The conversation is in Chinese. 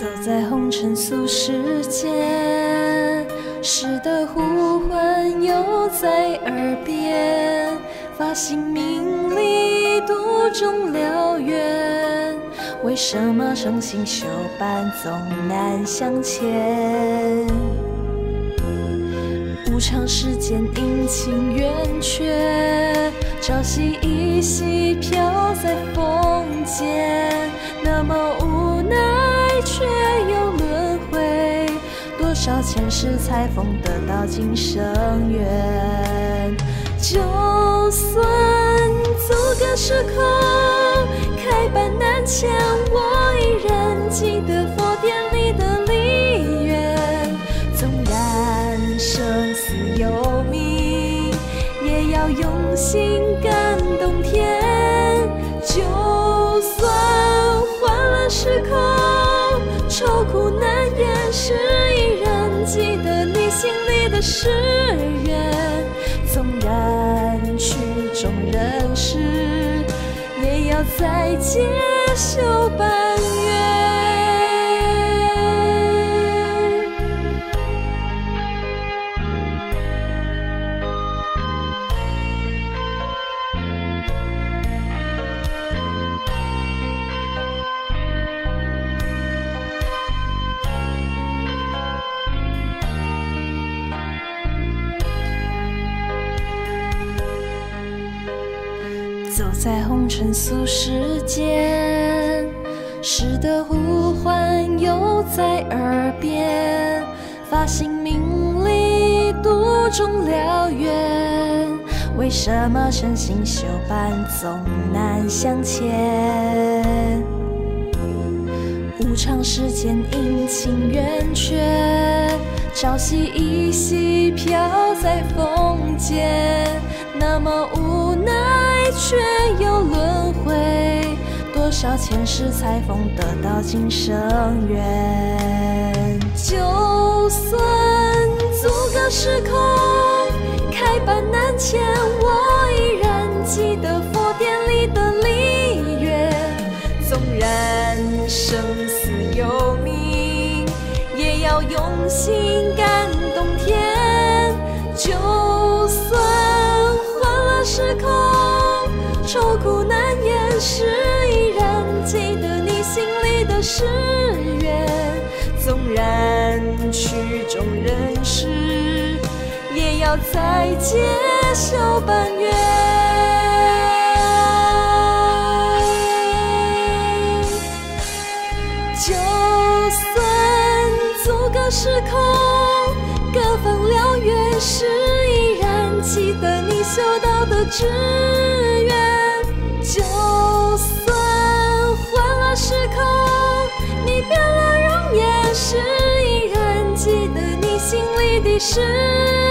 走在红尘俗世间，诗的呼唤犹在耳边，发心明里途中燎原，为什么诚心修伴总难相牵？无常世间阴晴圆缺，朝夕依稀飘在风间，那么无奈却又轮回，多少前世才逢得到今生缘。就算阻隔时空，开板难牵，我依然记得佛典里的离缘。纵然生死有命，也要用心感动天。就算换了时空，愁苦难言，是依然记得你心里的誓愿。纵然曲终人世，也要再接受伴缘。走在红尘俗世间，诗的呼唤犹在耳边，发心明里途中燎原，为什么诚心修伴总难相牵？无常世间阴晴圆缺，朝夕依稀飘在风间，那么无奈却又轮回，多少前世才逢得到今生缘。就算阻隔时空，开板难牵，我依然记得佛典里的离缘。纵然生死有命，也要用心感动天。就算换了时空，愁苦难言，是依然记得你心里的誓愿。纵然曲终人世，也要再接受伴缘。就算阻隔时空，各方燎原，是依然记得你修道的志愿。就算换了时空，你变了容颜，是依然记得你心里的誓